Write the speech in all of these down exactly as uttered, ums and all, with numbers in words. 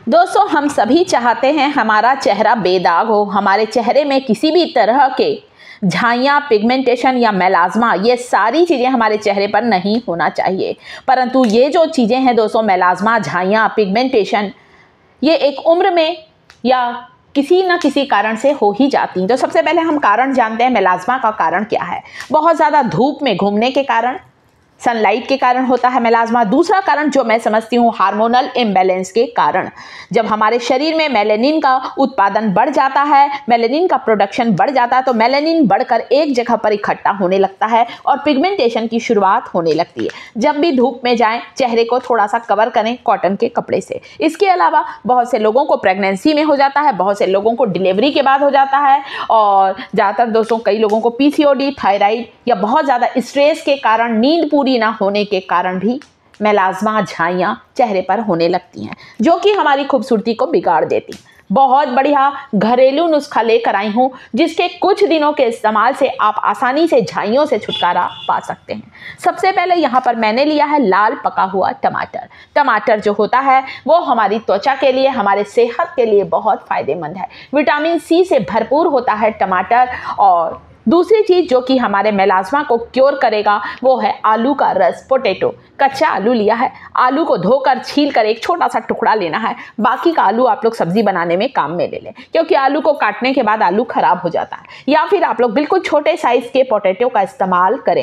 दोस्तों, हम सभी चाहते हैं हमारा चेहरा बेदाग हो, हमारे चेहरे में किसी भी तरह के झाइयाँ, पिगमेंटेशन या मेलाज़्मा, ये सारी चीज़ें हमारे चेहरे पर नहीं होना चाहिए। परंतु ये जो चीज़ें हैं दोस्तों, मेलाज़्मा, झाइयाँ, पिगमेंटेशन, ये एक उम्र में या किसी न किसी कारण से हो ही जाती हैं। तो सबसे पहले हम कारण जानते हैं, मेलाज़्मा का कारण क्या है। बहुत ज़्यादा धूप में घूमने के कारण, सनलाइट के कारण होता है मेलाज़्मा। दूसरा कारण जो मैं समझती हूँ, हार्मोनल इम्बैलेंस के कारण। जब हमारे शरीर में मेलानिन का उत्पादन बढ़ जाता है, मेलानिन का प्रोडक्शन बढ़ जाता है, तो मेलानिन बढ़कर एक जगह पर इकट्ठा होने लगता है और पिगमेंटेशन की शुरुआत होने लगती है। जब भी धूप में जाएं, चेहरे को थोड़ा सा कवर करें कॉटन के कपड़े से। इसके अलावा बहुत से लोगों को प्रेगनेंसी में हो जाता है, बहुत से लोगों को डिलीवरी के बाद हो जाता है, और ज़्यादातर दोस्तों कई लोगों को पीसीओडी, थायराइड या बहुत ज़्यादा स्ट्रेस के कारण, नींद पूरी ना होने के कारण भी मेलाज़्मा, झाइयाँ चेहरे पर होने लगती हैं, जो कि हमारी खूबसूरती को बिगाड़ देती हैं। बहुत बढ़िया घरेलू नुस्खा लेकर आई हूँ, जिसके कुछ दिनों के इस्तेमाल से आप आसानी से झाइयों से छुटकारा पा सकते हैं। सबसे पहले यहाँ पर मैंने लिया है लाल पका हुआ टमाटर। टमाटर जो होता है वो हमारी त्वचा के लिए, हमारे सेहत के लिए बहुत फायदेमंद है। विटामिन सी से भरपूर होता है टमाटर। और दूसरी चीज़ जो कि हमारे मेलाज़्मा को क्योर करेगा वो है आलू का रस, पोटैटो। कच्चा आलू लिया है, आलू को धोकर छील कर एक छोटा सा टुकड़ा लेना है। बाकी का आलू आप लोग सब्जी बनाने में काम में ले लें, क्योंकि आलू को काटने के बाद आलू खराब हो जाता है। या फिर आप लोग बिल्कुल छोटे साइज़ के पोटैटो का इस्तेमाल करें।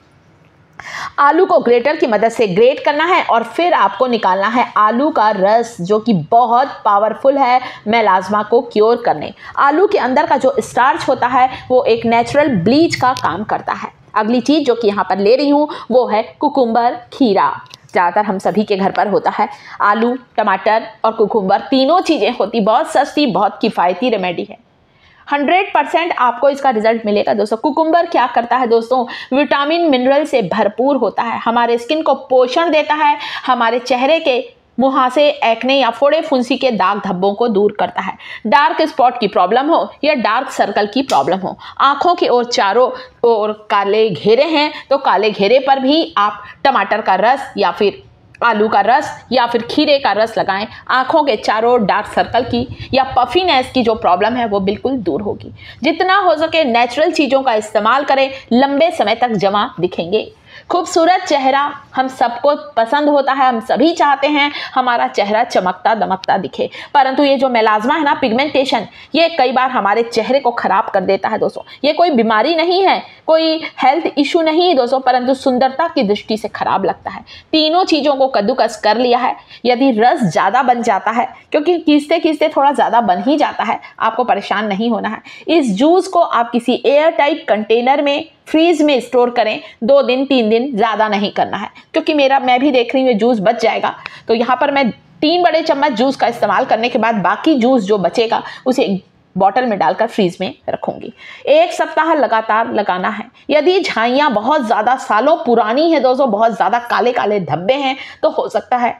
आलू को ग्रेटर की मदद से ग्रेट करना है और फिर आपको निकालना है आलू का रस, जो कि बहुत पावरफुल है मेलाज़्मा को क्योर करने। आलू के अंदर का जो स्टार्च होता है वो एक नेचुरल ब्लीच का काम करता है। अगली चीज़ जो कि यहाँ पर ले रही हूँ वो है कुकुम्बर, खीरा। ज़्यादातर हम सभी के घर पर होता है। आलू, टमाटर और कुकुम्बर तीनों चीज़ें होती, बहुत सस्ती, बहुत किफ़ायती रेमेडी है। हंड्रेड परसेंट आपको इसका रिजल्ट मिलेगा दोस्तों। कुकुम्बर क्या करता है दोस्तों, विटामिन मिनरल से भरपूर होता है, हमारे स्किन को पोषण देता है, हमारे चेहरे के मुहासे, एक्ने या फोड़े फुंसी के दाग धब्बों को दूर करता है। डार्क स्पॉट की प्रॉब्लम हो या डार्क सर्कल की प्रॉब्लम हो, आंखों के ओर चारों ओर काले घेरे हैं, तो काले घेरे पर भी आप टमाटर का रस या फिर आलू का रस या फिर खीरे का रस लगाएं। आंखों के चारों डार्क सर्कल की या पफीनेस की जो प्रॉब्लम है वो बिल्कुल दूर होगी। जितना हो सके नेचुरल चीज़ों का इस्तेमाल करें, लंबे समय तक जमा दिखेंगे। खूबसूरत चेहरा हम सबको पसंद होता है, हम सभी चाहते हैं हमारा चेहरा चमकता दमकता दिखे। परंतु ये जो मेलाज़्मा है ना, पिगमेंटेशन, ये कई बार हमारे चेहरे को खराब कर देता है दोस्तों। ये कोई बीमारी नहीं है, कोई हेल्थ इशू नहीं है दोस्तों, परंतु सुंदरता की दृष्टि से खराब लगता है। तीनों चीज़ों को कद्दूकस कर लिया है। यदि रस ज़्यादा बन जाता है, क्योंकि खींचते खींचते थोड़ा ज़्यादा बन ही जाता है, आपको परेशान नहीं होना है। इस जूस को आप किसी एयर टाइट कंटेनर में फ्रीज में स्टोर करें। दो दिन तीन दिन, ज़्यादा नहीं करना है, क्योंकि मेरा मैं भी देख रही हूँ जूस बच जाएगा। तो यहाँ पर मैं तीन बड़े चम्मच जूस का इस्तेमाल करने के बाद बाकी जूस जो बचेगा उसे बॉटल में डालकर फ्रीज में रखूंगी। एक सप्ताह लगातार लगाना है। यदि झाइयाँ बहुत ज़्यादा सालों पुरानी है दोस्तों, बहुत ज़्यादा काले काले धब्बे हैं, तो हो सकता है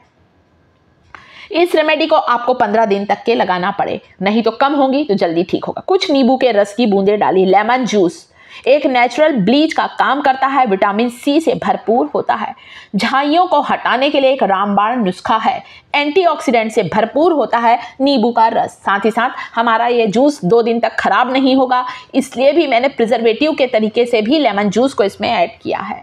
इस रेमेडी को आपको पंद्रह दिन तक के लगाना पड़े, नहीं तो कम होंगी तो जल्दी ठीक होगा। कुछ नींबू के रस की बूंदें डाली। लेमन जूस एक नेचुरल ब्लीच का काम करता है, विटामिन सी से भरपूर होता है। झाइयों को हटाने के लिए एक रामबाण नुस्खा है। एंटीऑक्सीडेंट से भरपूर होता है नींबू का रस। साथ ही साथ हमारा ये जूस दो दिन तक खराब नहीं होगा, इसलिए भी मैंने प्रिजर्वेटिव के तरीके से भी लेमन जूस को इसमें ऐड किया है।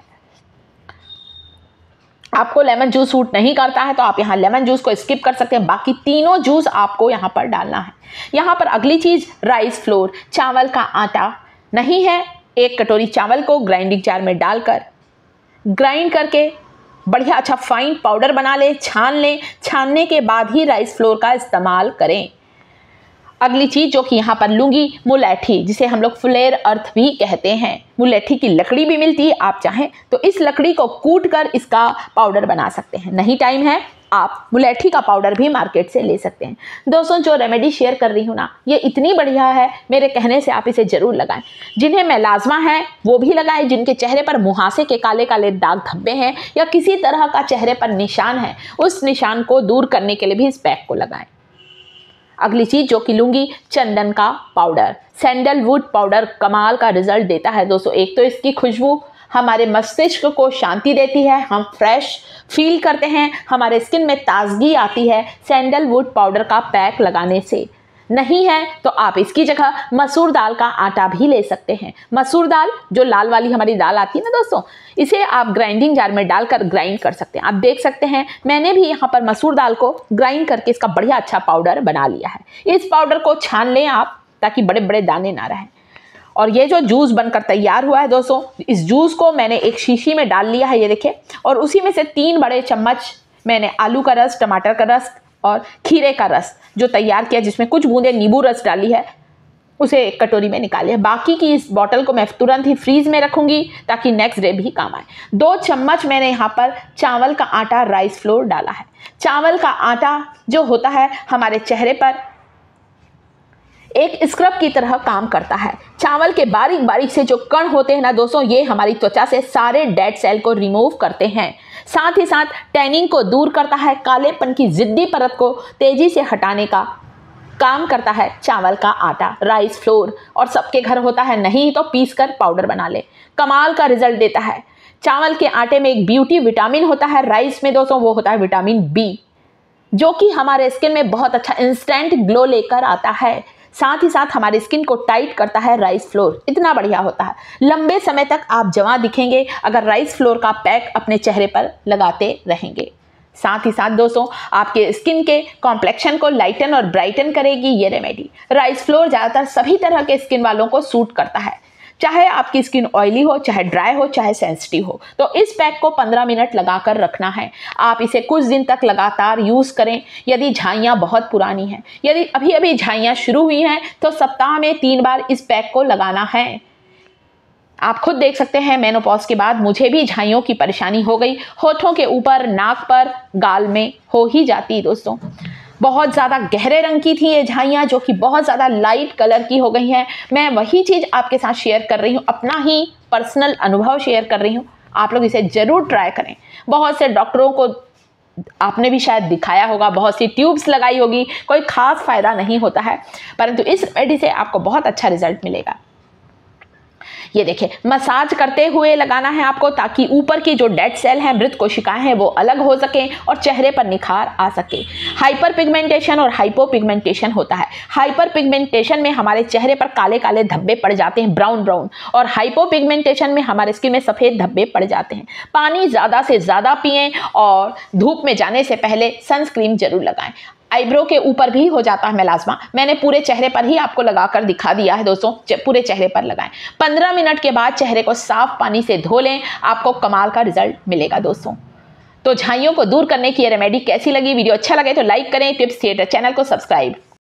आपको लेमन जूस सूट नहीं करता है तो आप यहाँ लेमन जूस को स्किप कर सकते हैं। बाकी तीनों जूस आपको यहाँ पर डालना है। यहाँ पर अगली चीज़ राइस फ्लोर, चावल का आटा नहीं है। एक कटोरी चावल को ग्राइंडिंग जार में डालकर ग्राइंड करके बढ़िया अच्छा फाइन पाउडर बना ले, छान लें। छानने के बाद ही राइस फ्लोर का इस्तेमाल करें। अगली चीज़ जो कि यहाँ पर लूँगी, मुलैठी, जिसे हम लोग फ्लेयर अर्थ भी कहते हैं। मुलैठी की लकड़ी भी मिलती है, आप चाहें तो इस लकड़ी को कूट कर इसका पाउडर बना सकते हैं। नहीं टाइम है, आप मुलैठी का पाउडर भी मार्केट से ले सकते हैं। दोस्तों, जो रेमेडी शेयर कर रही हूँ ना, ये इतनी बढ़िया है, मेरे कहने से आप इसे जरूर लगाएं। जिन्हें मेलाज़्मा है वो भी लगाएं, जिनके चेहरे पर मुहासे के काले काले दाग धब्बे हैं या किसी तरह का चेहरे पर निशान है, उस निशान को दूर करने के लिए भी इस पैक को लगाएं। अगली चीज़ जो कि लूँगी, चंदन का पाउडर। सैंडलवुड पाउडर कमाल का रिजल्ट देता है दोस्तों। एक तो इसकी खुशबू हमारे मस्तिष्क को शांति देती है, हम फ्रेश फील करते हैं, हमारे स्किन में ताजगी आती है सैंडलवुड पाउडर का पैक लगाने से। नहीं है तो आप इसकी जगह मसूर दाल का आटा भी ले सकते हैं। मसूर दाल जो लाल वाली हमारी दाल आती है ना दोस्तों, इसे आप ग्राइंडिंग जार में डालकर ग्राइंड कर सकते हैं। आप देख सकते हैं मैंने भी यहाँ पर मसूर दाल को ग्राइंड करके इसका बढ़िया अच्छा पाउडर बना लिया है। इस पाउडर को छान लें आप, ताकि बड़े बड़े दाने ना रहें। और ये जो जूस बनकर तैयार हुआ है दोस्तों, इस जूस को मैंने एक शीशी में डाल लिया है, ये देखिए। और उसी में से तीन बड़े चम्मच मैंने आलू का रस, टमाटर का रस और खीरे का रस जो तैयार किया, जिसमें कुछ बूंदे नींबू रस डाली है, उसे एक कटोरी में निकालिए। बाकी की इस बॉटल को मैं तुरंत ही फ्रीज में रखूंगी ताकि नेक्स्ट डे भी काम आए। दो चम्मच मैंने यहाँ पर चावल का आटा, राइस फ्लोर डाला है। चावल का आटा जो होता है हमारे चेहरे पर एक स्क्रब की तरह काम करता है। चावल के बारीक बारीक से जो कण होते हैं ना दोस्तों, ये हमारी त्वचा से सारे डेड सेल को रिमूव करते हैं। साथ ही साथ टैनिंग को दूर करता है, कालेपन की जिद्दी परत को तेजी से हटाने का काम करता है चावल का आटा, राइस फ्लोर। और सबके घर होता है, नहीं तो पीस कर पाउडर बना ले, कमाल का रिजल्ट देता है। चावल के आटे में एक ब्यूटी विटामिन होता है, राइस में दोस्तों वो होता है विटामिन बी, जो कि हमारे स्किन में बहुत अच्छा इंस्टेंट ग्लो लेकर आता है। साथ ही साथ हमारी स्किन को टाइट करता है राइस फ्लोर, इतना बढ़िया होता है। लंबे समय तक आप जवां दिखेंगे अगर राइस फ्लोर का पैक अपने चेहरे पर लगाते रहेंगे। साथ ही साथ दोस्तों आपके स्किन के कॉम्प्लेक्शन को लाइटन और ब्राइटन करेगी ये रेमेडी। राइस फ्लोर ज़्यादातर सभी तरह के स्किन वालों को सूट करता है, चाहे आपकी स्किन ऑयली हो, चाहे ड्राई हो, चाहे सेंसिटिव हो। तो इस पैक को पंद्रह मिनट लगाकर रखना है। आप इसे कुछ दिन तक लगातार यूज़ करें। यदि झाइयाँ बहुत पुरानी हैं, यदि अभी अभी झाइयाँ शुरू हुई हैं, तो सप्ताह में तीन बार इस पैक को लगाना है। आप खुद देख सकते हैं मेनोपॉज के बाद मुझे भी झाइयों की परेशानी हो गई, होठों के ऊपर, नाक पर, गाल में हो ही जाती दोस्तों। बहुत ज़्यादा गहरे रंग की थी ये झाइयाँ, जो कि बहुत ज़्यादा लाइट कलर की हो गई हैं। मैं वही चीज़ आपके साथ शेयर कर रही हूँ, अपना ही पर्सनल अनुभव शेयर कर रही हूँ। आप लोग इसे ज़रूर ट्राई करें। बहुत से डॉक्टरों को आपने भी शायद दिखाया होगा, बहुत सी ट्यूब्स लगाई होगी, कोई खास फ़ायदा नहीं होता है, परंतु इस रेमेडी से आपको बहुत अच्छा रिजल्ट मिलेगा। ये देखिए, मसाज करते हुए लगाना है आपको, ताकि ऊपर की जो डेड सेल हैं, मृत कोशिकाएं हैं, वो अलग हो सकें और चेहरे पर निखार आ सके। हाइपर पिगमेंटेशन और हाइपो पिगमेंटेशन होता है। हाइपर पिगमेंटेशन में हमारे चेहरे पर काले काले धब्बे पड़ जाते हैं, ब्राउन ब्राउन, और हाइपो पिगमेंटेशन में हमारे स्किन में सफ़ेद धब्बे पड़ जाते हैं। पानी ज़्यादा से ज़्यादा पिएं और धूप में जाने से पहले सनस्क्रीन जरूर लगाएं। आईब्रो के ऊपर भी हो जाता है मेलास्मा, मैंने पूरे चेहरे पर ही आपको लगाकर दिखा दिया है दोस्तों। पूरे चेहरे पर लगाएं। पंद्रह मिनट के बाद चेहरे को साफ पानी से धो लें, आपको कमाल का रिजल्ट मिलेगा दोस्तों। तो झाइयों को दूर करने की ये रेमेडी कैसी लगी? वीडियो अच्छा लगे तो लाइक करें, टिप्स थिएटर चैनल को सब्सक्राइब